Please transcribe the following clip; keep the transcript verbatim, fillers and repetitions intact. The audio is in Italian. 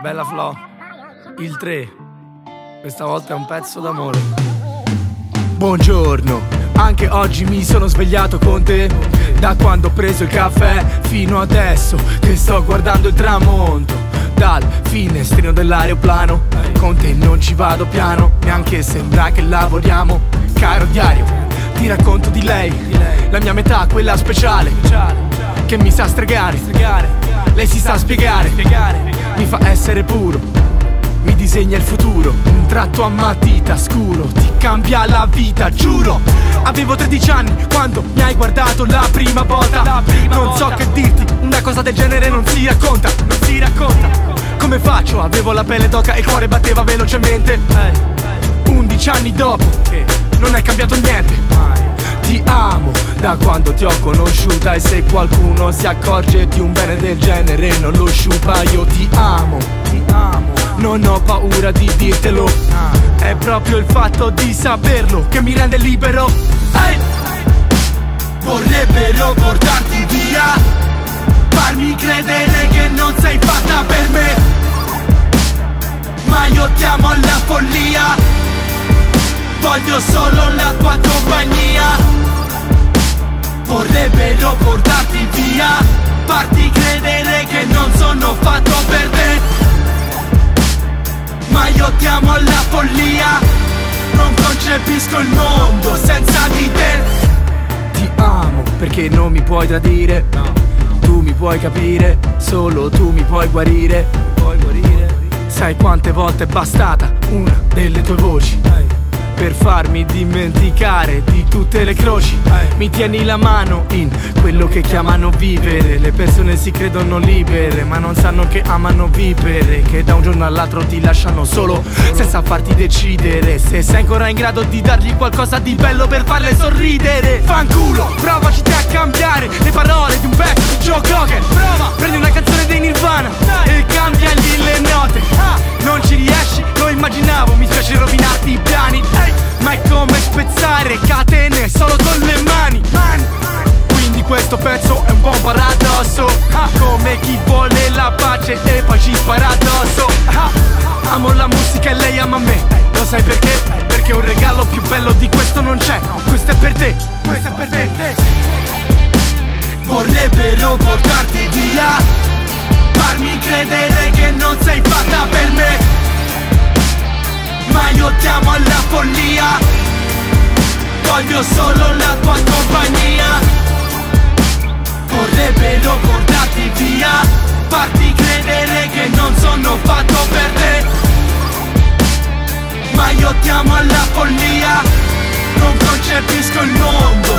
Bella Flo, il tre. Questa volta è un pezzo d'amore. Buongiorno, anche oggi mi sono svegliato con te. Da quando ho preso il caffè fino adesso che sto guardando il tramonto dal finestrino dell'aeroplano. Con te non ci vado piano, neanche sembra che lavoriamo. Caro diario, ti racconto di lei, la mia metà, quella speciale, che mi sa stregare. Lei si sa spiegare, mi fa essere puro, mi disegna il futuro. Un tratto a matita scuro, ti cambia la vita, giuro. Avevo tredici anni quando mi hai guardato la prima volta. La prima non volta. So che dirti, una cosa del genere non si racconta. Non si racconta. Come faccio? Avevo la pelle d'oca e il cuore batteva velocemente. Undici anni dopo, non è cambiato niente. Ti amo da quando ti ho conosciuta, e se qualcuno si accorge di un bene del genere non lo sciupa. Io ti amo, ti amo, non ho paura di dirtelo. È proprio il fatto di saperlo che mi rende libero. Hey! Vorrebbero portarti via, farmi credere che non sei fatta per me, ma io ti amo alla follia, voglio solo la tua compagnia. Vorrebbero portarti via, farti credere che non sono fatto per te, ma io ti amo alla follia, non concepisco il mondo senza di te. Ti amo perché non mi puoi tradire, tu mi puoi capire, solo tu mi puoi guarire. Puoi guarire. Sai quante volte è bastata una delle tue voci per farmi dimenticare di tutte le croci. Mi tieni la mano in quello che chiamano vivere. Le persone si credono libere ma non sanno che amano vivere, che da un giorno all'altro ti lasciano solo senza farti decidere se sei ancora in grado di dargli qualcosa di bello per farle sorridere. Fanculo, provaci te a cambiare le parole di un pezzo di Joe Cocker. Prova, prendi una canzone dei Nirvana e cambiagli le note. Non ci riesci, lo immaginavo, mi spiace rovinarti i piani, ma è come spezzare catene solo con le mani. Quindi questo pezzo è un buon paradosso, come chi vuole la pace e poi ci spara addosso. Amo la musica e lei ama me, lo sai perché? Perché un regalo più bello di questo non c'è. Questo è per te, questo è per te. Vorrebbero portarti via, farmi credere che non sei fatta per me, ma io ti amo alla follia, voglio solo la tua compagnia. Vorrebbero portarti via, farti credere che non sono fatto per te, ma io ti amo alla follia, non concepisco il mondo